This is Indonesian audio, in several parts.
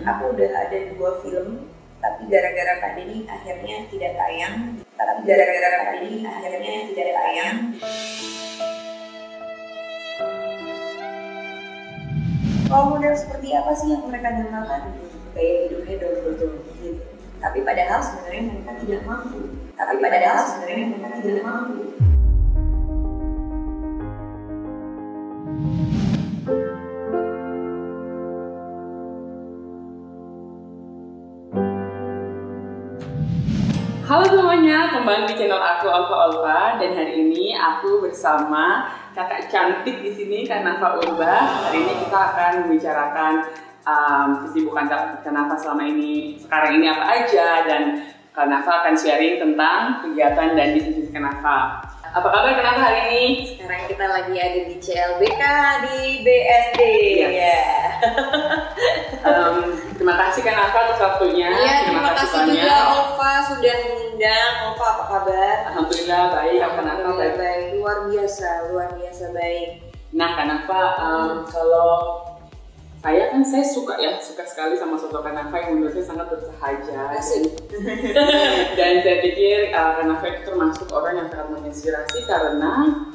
Aku udah ada 2 film, tapi gara-gara pandemi akhirnya tidak tayang. Kalau model seperti apa sih yang mereka damakan? Gaya hidupnya double gitu. Tapi padahal sebenarnya mereka tidak mampu. Halo semuanya, kembali di channel aku Olva, dan hari ini aku bersama kakak cantik di sini Kanafa Urba. Hari ini kita akan membicarakan kesibukan Kanafa sekarang ini apa aja, dan Kanafa akan sharing tentang kegiatan dan bisnis Kanafa. Apa kabar Kanafa hari ini? Sekarang kita lagi ada di CLBK di BSD. Yes. Terima kasih Kanafa atas waktunya. Iya, terima kasih juga Olva sudah mengundang. Olva, apa kabar? Alhamdulillah baik. Kanafa baik. Luar biasa baik. Nah Kanafa, kalau saya suka sekali sama sosok Kanafa yang menurut saya sangat bersahaja. Dan saya pikir Kanafa itu termasuk orang yang sangat menginspirasi karena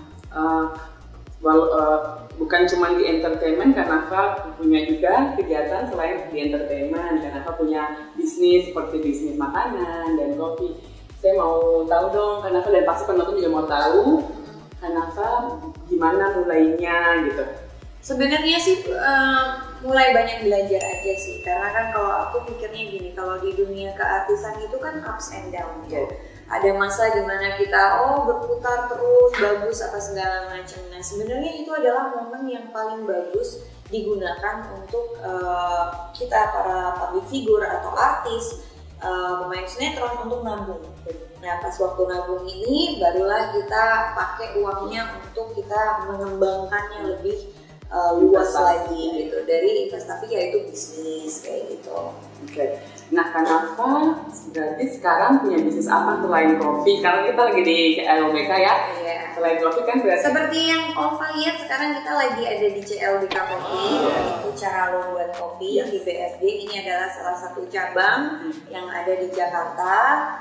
bukan cuma di entertainment, Kanafa punya juga kegiatan selain di entertainment. Kanafa punya bisnis seperti bisnis makanan dan kopi. Saya mau tahu dong Kanafa, dan pasti penonton juga mau tahu Kanafa gimana mulainya gitu. Sebenarnya sih mulai banyak belajar aja sih, karena kan kalau aku pikirnya gini, kalau di dunia keartisan itu kan ups and down ya. Ada masa dimana kita berputar terus, bagus apa segala macam. Nah sebenarnya itu adalah momen yang paling bagus digunakan untuk kita para public figure atau artis, pemain sinetron untuk nabung. Nah pas waktu nabung ini barulah kita pakai uangnya untuk kita mengembangkannya lebih luas lagi gitu, dari investasi yaitu bisnis kayak gitu. Oke. Nah Kanafa berarti sekarang punya bisnis apa selain kopi? Karena kita lagi di CLBK ya. Iya. Selain kopi kan berarti seperti yang Olva lihat sekarang kita lagi ada di CLBK Kopi. Itu cara lo buat kopi di BSD. Ini adalah salah satu cabang yang ada di Jakarta.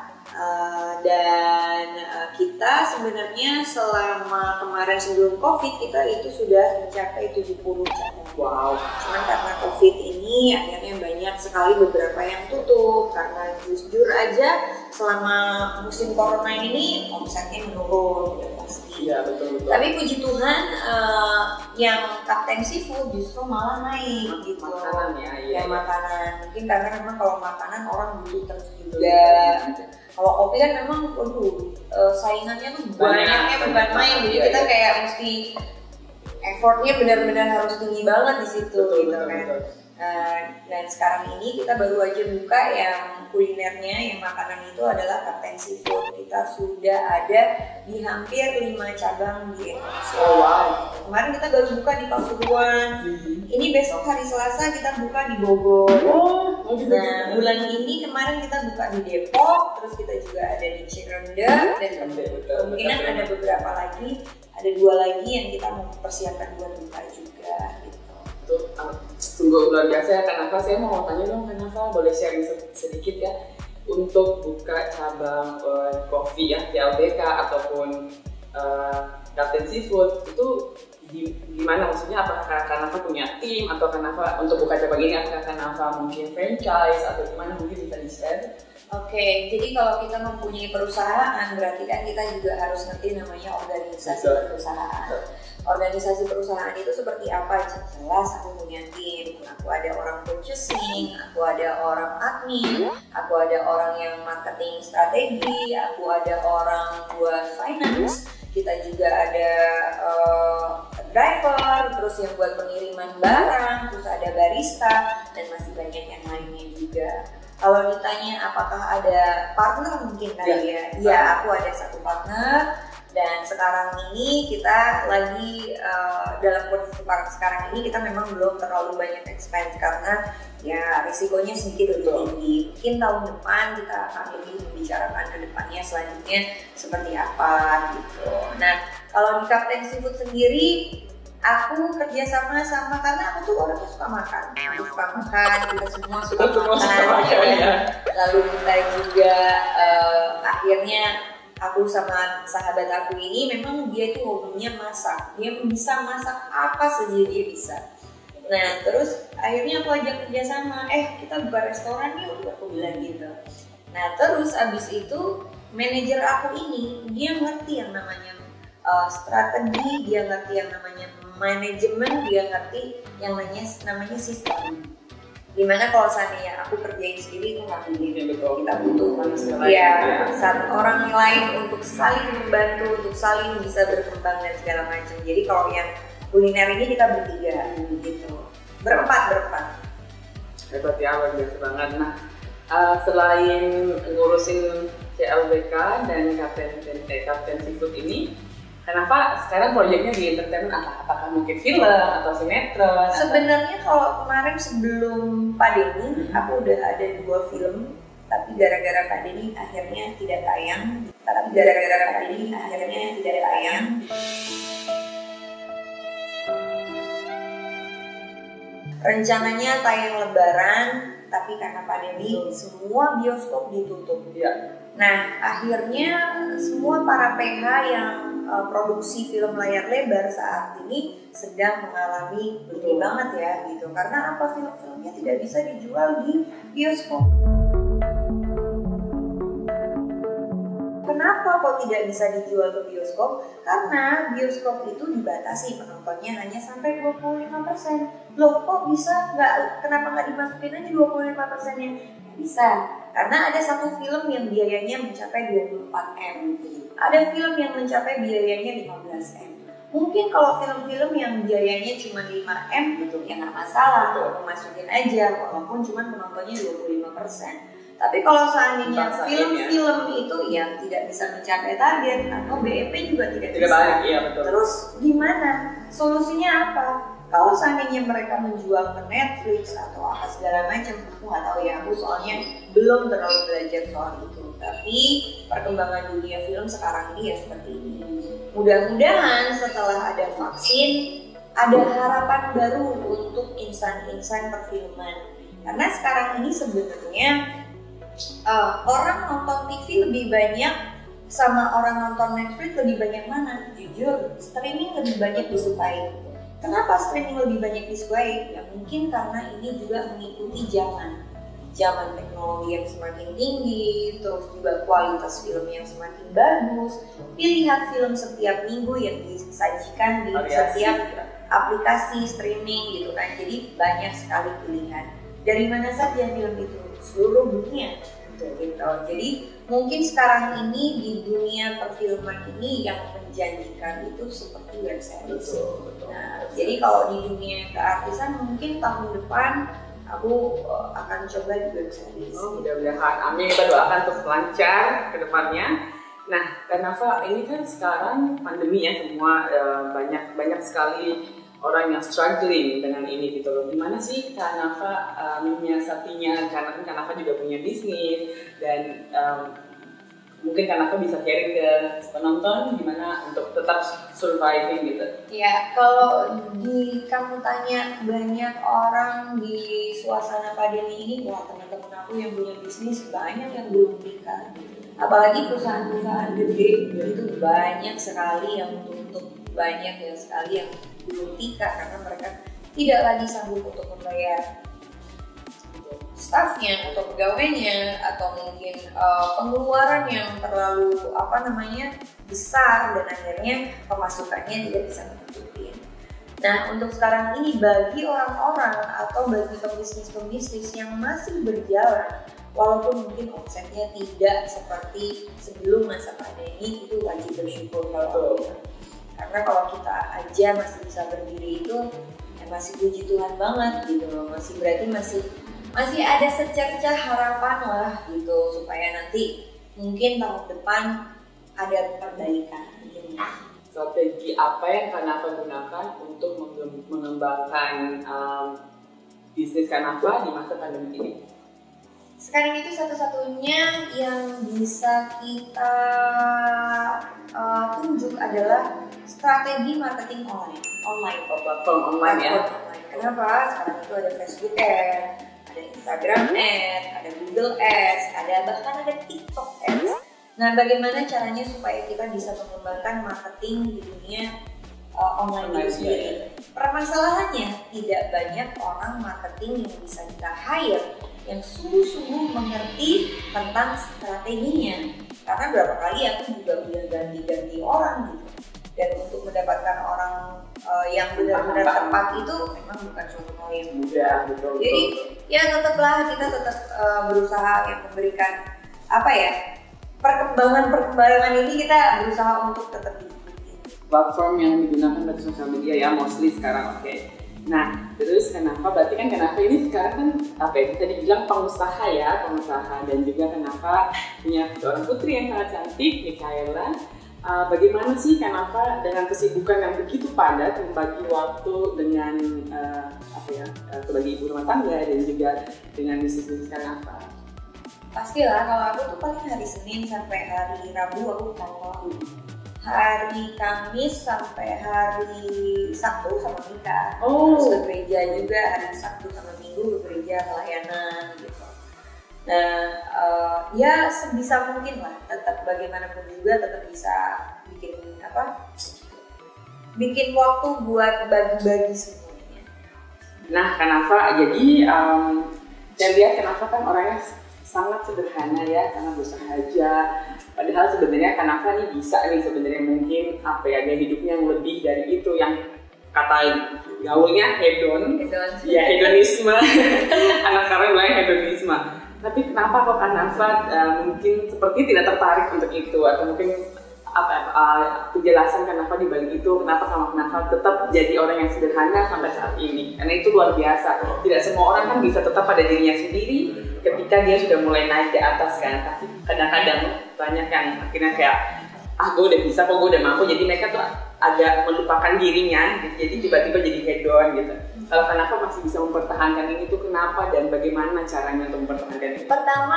Dan kita sebenarnya selama kemarin sebelum COVID kita itu sudah mencapai 70 cabang. Wow. Cuman karena COVID ini akhirnya banyak sekali beberapa yang tutup, karena jujur aja selama musim corona ini omsetnya menurun udah pasti. Iya betul. Tapi puji Tuhan yang Kapten Seafood justru malah naik gitu. Makanan ya. Makanan. Mungkin karena memang kalau makanan orang butuh terus juga. Kalau kopi kan memang, saingannya tuh banyaknya bukan main, jadi kita kayak mesti effortnya benar-benar harus tinggi banget di situ, gitu kan. Dan sekarang ini kita baru aja buka yang kulinernya, yang makanan itu adalah Kapten Seafood. Kita sudah ada di hampir 5 cabang di Indonesia. Wow. Kemarin kita baru buka di Pasuruan. Ini besok hari Selasa kita buka di Bogor. Nah, bulan ini kemarin kita buka di Depok, terus kita juga ada di Cirende, dan kemungkinan ada beberapa lagi, ada 2 lagi yang kita mau persiapkan buat buka juga. Itu sungguh luar biasa ya Kanafa. Saya mau tanya dong Kanafa, boleh sharing sedikit ya untuk buka cabang kopi ya CLBK ataupun Kapten Seafood itu gimana, maksudnya apakah Kanafa punya tim atau Kanafa untuk buka cabang ini, apakah Kanafa mungkin franchise atau gimana, mungkin bisa di-share? Oke, jadi kalau kita mempunyai perusahaan berarti kan kita juga harus ngerti namanya organisasi perusahaan. Organisasi perusahaan itu seperti apa? Jelas aku punya tim, aku ada orang purchasing, aku ada orang admin, aku ada orang yang marketing strategi, aku ada orang buat finance, kita juga ada driver, terus yang buat pengiriman barang, terus ada barista, dan masih banyak yang lainnya juga. Kalau ditanya apakah ada partner mungkin kali ya? Iya, aku ada 1 partner, dan sekarang ini kita lagi dalam kondisi sekarang ini kita memang belum terlalu banyak expand karena ya risikonya sedikit lebih tinggi. Mungkin tahun depan kita akan lebih membicarakan ke depannya selanjutnya seperti apa gitu. Nah, kalau di Kapten Seafood sendiri aku kerja sama karena aku tuh orangnya suka makan, kita semua suka makan, ya. Lalu kita juga akhirnya aku sama sahabat aku ini memang dia tuh hobinya masak, dia bisa masak apa saja dia bisa. Nah terus akhirnya aku ajak kerja sama, kita buka restoran yuk, aku bilang gitu. Nah terus abis itu manajer aku ini dia ngerti yang namanya strategi, dia ngerti yang namanya manajemen, dia ngerti yang namanya sistem. Dimana kalau seandainya aku kerjain sendiri itu nggak mungkin, kita butuh orang lain untuk saling membantu, untuk saling bisa berkembang dan segala macam. Jadi kalau yang kuliner ini kita bertiga gitu, berempat. Hebat ya, luar biasa banget. Nah selain ngurusin CLBK dan Kapten Seafood ini, kenapa sekarang proyeknya di entertainment apa? Apakah mungkin film atau sinetron? Sebenarnya kalau kemarin sebelum pandemi aku udah ada 2 film, tapi gara-gara pandemi akhirnya tidak tayang. Rencananya tayang Lebaran, tapi karena pandemi semua bioskop ditutup. Ya. Nah akhirnya semua para PH yang produksi film layar lebar saat ini sedang mengalami ini banget ya gitu, karena apa, film-filmnya tidak bisa dijual di bioskop. Kenapa kok tidak bisa dijual ke bioskop? Karena bioskop itu dibatasi penontonnya hanya sampai 25%. Loh kok bisa? Kenapa nggak dimasukin aja 25%-nya? Bisa, karena ada satu film yang biayanya mencapai 24M, ada film yang mencapai biayanya 15M. Mungkin kalau film-film yang biayanya cuma 5M gitu ya nggak masalah, aku masukin aja walaupun cuma penontonnya 25%. Tapi kalau seandainya film-film itu yang tidak bisa mencapai target atau BEP juga tidak bisa, balik, iya, betul. Terus gimana? Solusinya apa? Kalau seandainya mereka menjual ke Netflix atau apa segala macam, aku nggak tahu ya, aku soalnya belum terlalu belajar soal itu. Tapi perkembangan dunia film sekarang ini ya seperti ini. Mudah-mudahan setelah ada vaksin, ada harapan baru untuk insan-insan perfilman. Karena sekarang ini sebenarnya orang nonton TV lebih banyak sama orang nonton Netflix lebih banyak mana? Jujur, streaming lebih banyak disukai. Kenapa streaming lebih banyak disukai? Ya mungkin karena ini juga mengikuti zaman teknologi yang semakin tinggi, terus juga kualitas film yang semakin bagus, pilihan film setiap minggu yang disajikan di setiap aplikasi streaming gitu kan. Jadi banyak sekali pilihan. Dari mana saja film itu? Seluruh dunia gitu. Jadi mungkin sekarang ini di dunia perfilman ini yang menjanjikan itu seperti web series. Nah, jadi kalau di dunia keartisan mungkin tahun depan aku akan coba di web series. Mudah-mudahan, amin, kita doakan untuk lancar ke depannya. Nah, Kanava, ini kan sekarang pandemi ya, semua banyak sekali orang yang struggling dengan ini gitu loh. Gimana sih Kanava menyiasatinya? Karena kan Kanava juga punya bisnis dan mungkin Kanava bisa sharing ke penonton gimana untuk tetap surviving gitu. Ya, kalau kamu tanya banyak orang di suasana pandemi ini, wah teman-teman aku yang punya bisnis banyak yang belum nikah. Apalagi perusahaan-perusahaan gede itu banyak sekali yang tutup, banyak sekali yang belum nikah karena mereka tidak lagi sanggup untuk membayar stafnya atau pegawainya, atau mungkin pengeluaran yang terlalu besar dan akhirnya pemasukannya tidak bisa mencukupi. Nah untuk sekarang ini bagi orang-orang atau bagi pembisnis yang masih berjalan, walaupun mungkin omsetnya tidak seperti sebelum masa pandemi, itu wajib bersyukur kalau karena kalau kita aja masih bisa berdiri itu ya masih puji Tuhan banget gitu loh, berarti masih ada secercah harapan lah gitu supaya nanti mungkin tahun depan ada perbaikan gitu. Strategi apa yang Kanava gunakan untuk mengembangkan bisnis Kanava di masa pandemi ini? sekarang itu satu-satunya yang bisa kita tunjuk adalah strategi marketing online. Platform online ya. Kenapa? Sekarang itu ada Facebook Ads, ada Instagram Ads, ada Google Ads, bahkan ada TikTok Ads. Nah, bagaimana caranya supaya kita bisa mengembangkan marketing di dunia online itu sendiri? Permasalahannya, tidak banyak orang marketing yang bisa kita hire yang sungguh-sungguh mengerti tentang strateginya. Karena berapa kali aku juga udah ganti-ganti orang gitu. Dan untuk mendapatkan orang yang benar-benar tepat itu memang bukan suatu hal yang mudah. Betul. Jadi ya tetaplah kita berusaha yang memberikan perkembangan ini kita berusaha untuk tetap diikuti. Platform yang digunakan bagi sosial media ya mostly sekarang. Oke. Nah, terus kenapa ini sekarang kan bisa dibilang pengusaha dan juga kenapa punya seorang putri yang sangat cantik, Mikaela. Bagaimana sih kenapa dengan kesibukan yang begitu padat membagi waktu dengan sebagai ibu rumah tangga dan juga dengan bisnis kenapa? Pastilah kalau aku tuh paling hari Senin sampai hari Rabu aku kantor. Hari Kamis sampai hari Sabtu sama Mika. Terus ke gereja juga hari Sabtu sama Minggu ke gereja pelayanan gitu. Nah, ya sebisa mungkin lah tetap bagaimanapun juga tetap bisa bikin waktu buat bagi-bagi semuanya. Nah, kenapa? Jadi saya lihat kenapa kan orangnya sangat sederhana ya, sangat berusaha aja. Padahal sebenarnya kenapa nih bisa nih sebenarnya mungkin gaya hidupnya yang lebih dari itu yang kata gaulnya ya hedonisme. Anak sekarang bilangnya hedonisme. Tapi kenapa kok Kanava mungkin seperti tidak tertarik untuk itu atau mungkin penjelasan kenapa di balik itu, kenapa Kanava tetap jadi orang yang sederhana sampai saat ini, karena itu luar biasa. Tidak semua orang kan bisa tetap pada dirinya sendiri ketika dia sudah mulai naik di atas kan. Tapi kadang-kadang banyak yang akhirnya kayak gue udah bisa kok, gue udah mampu, jadi mereka tuh agak melupakan dirinya, jadi tiba-tiba jadi hedon gitu. Kalau kenapa masih bisa mempertahankan ini tuh kenapa dan bagaimana caranya untuk mempertahankan ini? Pertama,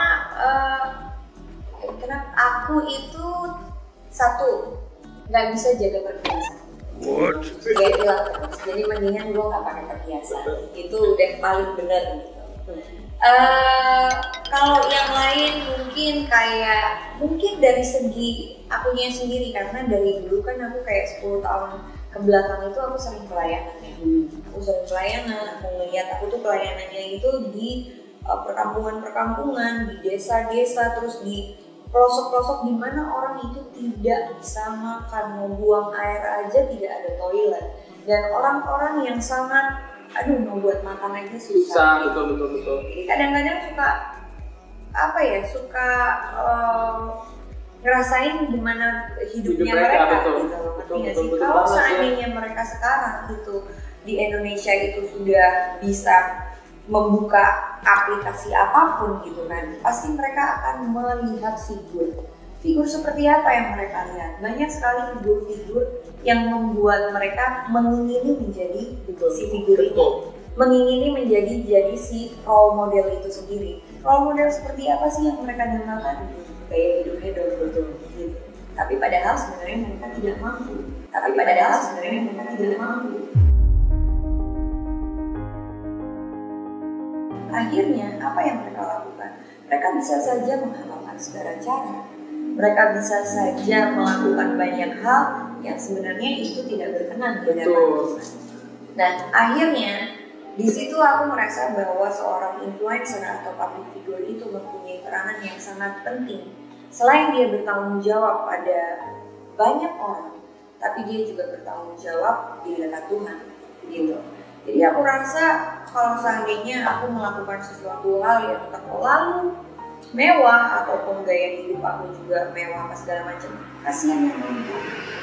kenapa aku itu satu nggak bisa jaga perhiasan. Dia bilang terus, jadi mendingan gue nggak pakai perhiasan. Itu udah paling benar gitu. Kalau yang lain mungkin dari segi akunya sendiri, karena dari dulu kan aku kayak 10 tahun ke belakang itu aku sering pelayanan ya. Aku sering pelayanan, aku ngeliat aku tuh pelayanannya itu di perkampungan-perkampungan, di desa-desa, terus di pelosok-pelosok di mana orang itu tidak bisa makan, mau buang air aja tidak ada toilet, dan orang-orang yang sangat mau buat makan aja susah. Betul. Jadi kadang-kadang suka ngerasain gimana hidupnya mereka gitu. Kalau seandainya mereka sekarang itu di Indonesia itu sudah bisa membuka aplikasi apapun gitu kan, pasti mereka akan melihat figur seperti apa yang mereka lihat. Banyak sekali figur-figur yang membuat mereka mengingini menjadi si figur itu, mengingini menjadi si role model itu sendiri. Role model seperti apa sih yang mereka dambakan? Gaya hidup hedon betul gitu. Tapi padahal sebenarnya mereka tidak mampu. Akhirnya apa yang mereka lakukan? Mereka bisa saja menghalalkan segala cara. Mereka bisa saja melakukan banyak hal yang sebenarnya itu tidak berkenan di hadapan Tuhan. Nah, akhirnya di situ aku merasa bahwa seorang influencer atau public figure itu mempunyai peranan yang sangat penting. Selain dia bertanggung jawab pada banyak orang, tapi dia juga bertanggung jawab di hadapan Tuhan gitu. Jadi aku rasa kalau seandainya aku melakukan sesuatu hal yang terlalu mewah ataupun gaya hidup aku juga mewah apa segala macam, kasihan yang mampu.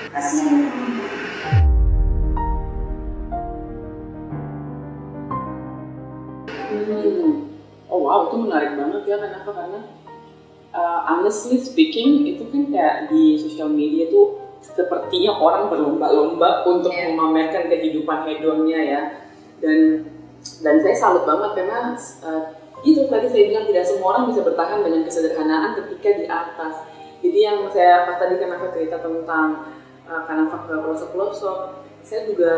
Oh wow, itu menarik banget ya. Kenapa? Karena honestly speaking itu kan kayak di sosial media tuh sepertinya orang berlomba-lomba untuk memamerkan kehidupan hedonnya ya. Dan saya salut banget karena itu tadi saya bilang tidak semua orang bisa bertahan dengan kesederhanaan ketika di atas. Jadi yang saya pas tadi kenapa cerita tentang kenapa ke pelosok-pelosok, saya juga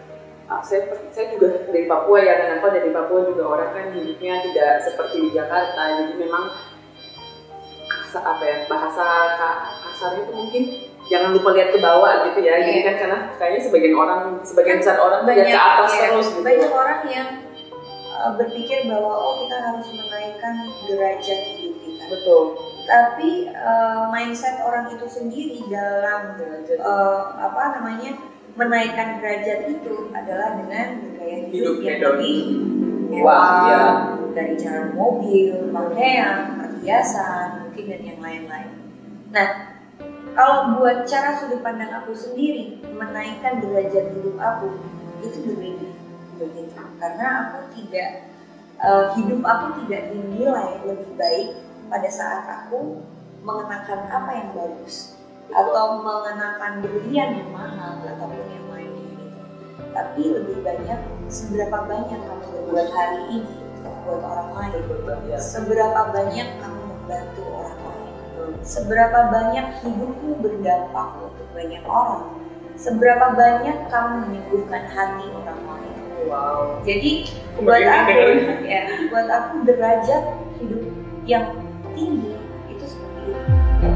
dari Papua ya, kenapa dari Papua juga orang kan hidupnya tidak seperti di Jakarta, jadi memang bahasa kasarnya itu mungkin jangan lupa lihat ke bawah gitu ya. Jadi kan karena kayaknya sebagian besar orang lihat ke atas terus gitu. Banyak orang yang berpikir bahwa kita harus menaikkan derajat hidup kita. Betul. Tapi mindset orang itu sendiri dalam menaikkan derajat itu adalah dengan gaya hidup yang lebih mewah, dari cara mobil, pakaian, perhiasan, mungkin dan yang lain-lain. Nah, kalau buat cara sudut pandang aku sendiri, menaikkan derajat hidup aku itu berbeda, begitu. Karena aku hidup aku tidak dinilai lebih baik pada saat aku mengenakan apa yang bagus atau mengenakan berlian yang mahal ataupun yang lainnya gitu. Tapi lebih banyak seberapa banyak kamu berbuat hari ini buat orang lain, seberapa banyak kamu membantu orang lain, seberapa banyak hidupmu berdampak untuk banyak orang, seberapa banyak kamu menyembuhkan hati orang lain. Wow. Jadi buat aku derajat hidup yang tinggi itu seperti itu.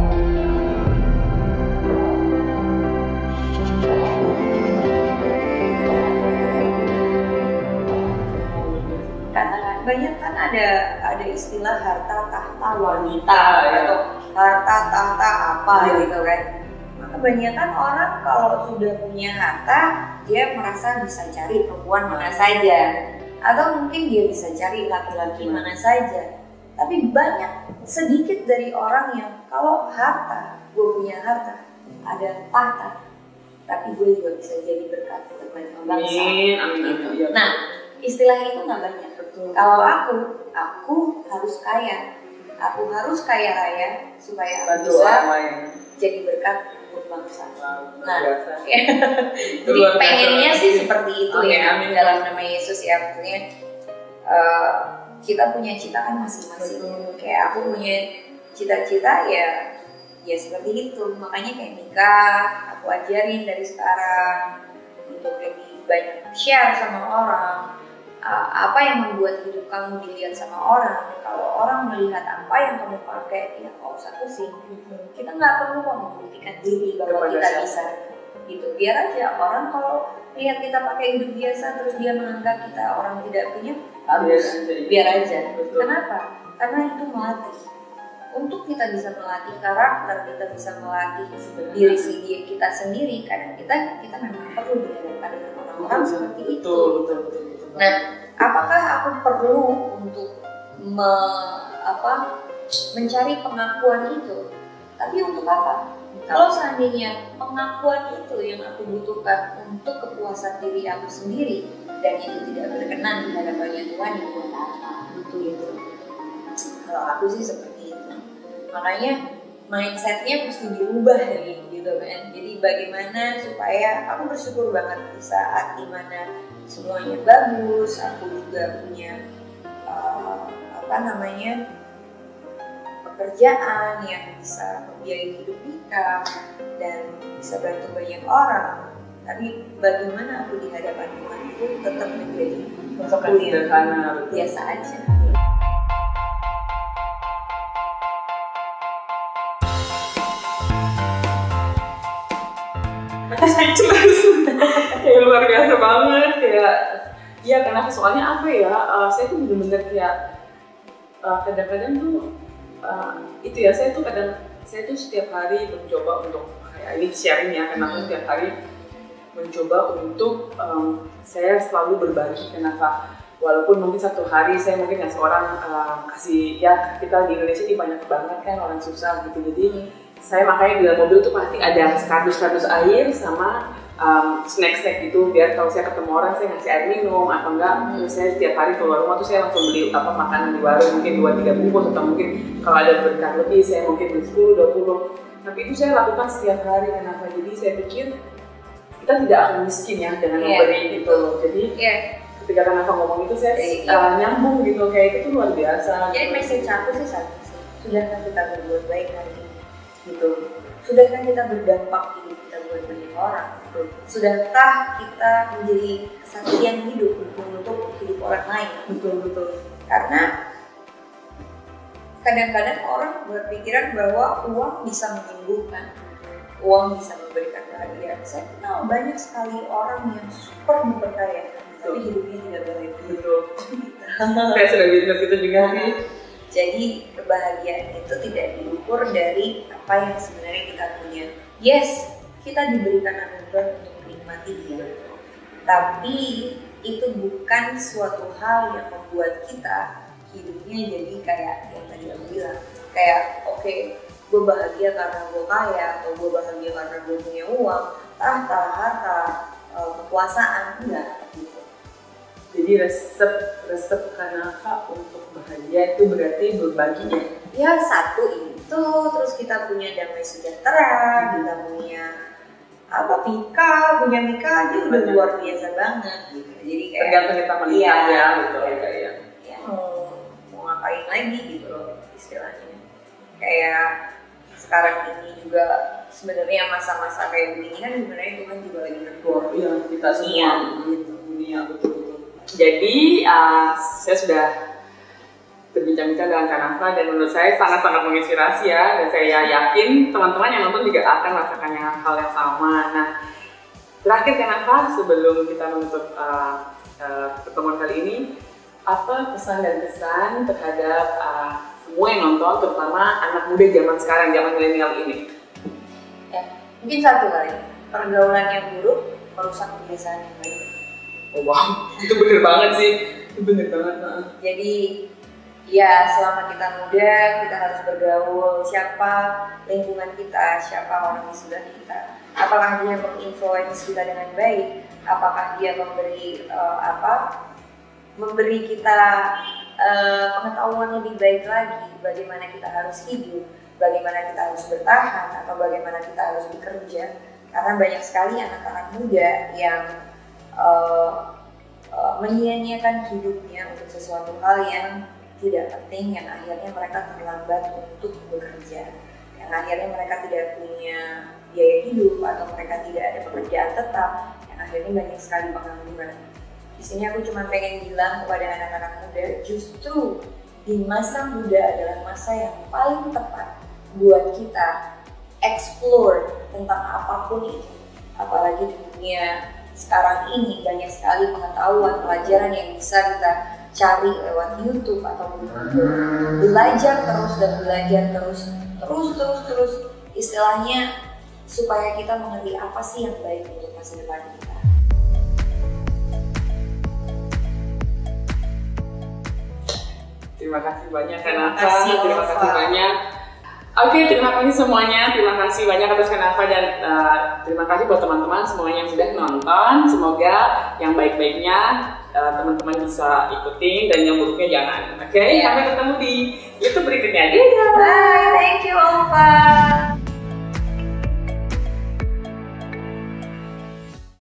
Karena banyak kan ada istilah harta tahta wanita atau harta tahta apa gitu kan. Kebanyakan orang kalau sudah punya harta, dia merasa bisa cari perempuan mana saja, atau mungkin dia bisa cari laki-laki mana saja. Tapi sedikit dari orang yang kalau gue punya harta, ada tahta, tapi gue juga bisa jadi berkat untuk banyak bangsa. Amin. Nah, istilah itu nggak banyak. Kalau aku harus kaya, aku harus kaya raya supaya aku bisa jadi berkat untuk bangsa. Nah, jadi pengennya sih seperti itu ya. Dalam nama Yesus ya, maksudnya kita punya cita kan masing-masing. Kayak aku punya cita-cita ya seperti itu. Makanya kayak nikah, aku ajarin dari sekarang untuk lebih banyak share sama orang. Apa yang membuat hidup kamu dilihat sama orang. Kalau orang melihat apa yang kamu pakai, ya nggak usah pusing. Kita nggak perlu membuktikan diri bahwa kita bisa gitu. Biar aja orang kalau lihat kita pakai hidup biasa terus dia menganggap kita orang tidak punya, bagus, biar aja. Kenapa? Karena itu melatih. Untuk kita bisa melatih karakter, kita bisa melatih diri kita sendiri. Kadang kita memang perlu dihadapkan dengan orang-orang seperti itu. Betul. Nah, apakah aku perlu untuk mencari pengakuan itu? Tapi untuk apa? Kalau seandainya pengakuan itu yang aku butuhkan untuk kepuasan diri aku sendiri dan itu tidak berkenan di hadapannya Tuhan, ya buat apa? Gitu. Kalau aku sih seperti itu. Makanya mindsetnya mesti dirubah gitu kan. Jadi bagaimana supaya aku bersyukur banget di saat dimana semuanya bagus, aku juga punya pekerjaan yang bisa membiayai hidup kita dan bisa bantu banyak orang. Tapi bagaimana aku di hadapan Tuhan itu tetap menjadi sesuatu yang biasa aja. Kayak luar biasa banget ya karena soalnya apa ya, saya tuh bener-bener kayak kadang-kadang tuh itu ya, saya tuh setiap hari mencoba untuk kayak ini sharing ya, karena aku setiap hari mencoba untuk saya selalu berbagi. Kenapa? Walaupun mungkin satu hari saya mungkin ngasih orang kasih, ya kita di Indonesia ini banyak banget kan orang susah gitu, jadi saya makanya di dalam mobil tuh pasti ada kardus-kardus air sama snack-snack gitu, biar kalau saya ketemu orang saya ngasih air minum atau enggak. Saya setiap hari keluar rumah tuh saya langsung beli makanan di warung, mungkin 2-3 bungkus atau mungkin kalau ada berkat lebih saya mungkin beli 10-20. Tapi itu saya lakukan setiap hari. Kenapa? Jadi saya pikir kita tidak akan miskin ya dengan memberi gitu. Jadi ketika Kanafa ngomong itu saya nyambung gitu, kayak itu tuh luar biasa. Jadi message aku sih satu sih, sudahkah kita berbuat baik hari ini gitu, sudahkah kita berdampak hidup kita buat banyak orang gitu, sudahkah kita menjadi kesaksian hidup untuk hidup orang lain. Betul. Karena kadang-kadang orang berpikiran bahwa uang bisa menyembuhkan, uang bisa memberikan bahagia. Saya kenal banyak sekali orang yang super berkaya, tapi hidupnya tidak bahagia. Betul. Saya sudah bisnis itu juga sih. Jadi kebahagiaan itu tidak diukur dari apa yang sebenarnya kita punya. Yes, kita diberikan anugerah untuk menikmatinya, tapi itu bukan suatu hal yang membuat kita hidupnya jadi kayak yang tadi aku bilang, kayak oke, gue bahagia karena gue kaya, atau gue bahagia karena gue punya uang, tahta, harta, kekuasaan, enggak gitu. Jadi resep Kanafa untuk bahagia itu berarti berbaginya. Ya satu itu, terus kita punya damai sejahtera, kita punya Mika aja udah luar biasa banget gitu. Jadi kayak tergantung kita melihat ya, betul ya. Ya mau ngapain lagi gitu loh istilahnya. Kayak sekarang ini juga sebenarnya masa-masa kayak begini kan sebenarnya Tuhan juga lagi negur kita semua dunia betul. Jadi saya sudah berbincang-bincang dengan Kanafa dan menurut saya sangat-sangat menginspirasi ya, dan saya yakin teman-teman yang nonton juga akan merasakan hal yang sama. Nah, terakhir Kanafa sebelum kita menutup pertemuan kali ini, apa pesan dan kesan terhadap semua yang nonton, terutama anak muda zaman sekarang, zaman milenial ini? Ya, mungkin satu kali, pergaulan yang buruk merusak kebiasaan yang baik. Oh wow, itu bener banget sih, itu bener banget. Jadi ya selama kita muda, kita harus bergaul siapa lingkungan kita, siapa orang di sebelah kita. Apakah dia menginfluence kita dengan baik? Apakah dia memberi kita pengetahuan lebih baik lagi bagaimana kita harus hidup, bagaimana kita harus bertahan, atau bagaimana kita harus bekerja. Karena banyak sekali anak-anak muda yang menyia-nyiakan hidupnya untuk sesuatu hal yang tidak penting, yang akhirnya mereka terlambat untuk bekerja, yang akhirnya mereka tidak punya biaya hidup atau mereka tidak ada pekerjaan tetap, yang akhirnya banyak sekali pengangguran. Di sini aku cuma pengen bilang kepada anak-anak muda, justru di masa muda adalah masa yang paling tepat buat kita explore tentang apapun itu. Apalagi di dunia sekarang ini banyak sekali pengetahuan, pelajaran yang bisa kita cari lewat YouTube atau belajar terus istilahnya supaya kita mengerti apa sih yang baik untuk masa depan kita. Terima kasih banyak Kanafa, terima kasih banyak. Oke, terima kasih semuanya, terima kasih banyak atas Kanafa dan terima kasih buat teman-teman semuanya yang sudah nonton. Semoga yang baik-baiknya teman-teman bisa ikutin dan yang buruknya jangan. Oke, sampai ketemu di YouTube berikutnya. Dadah. Bye, thank you Alfa.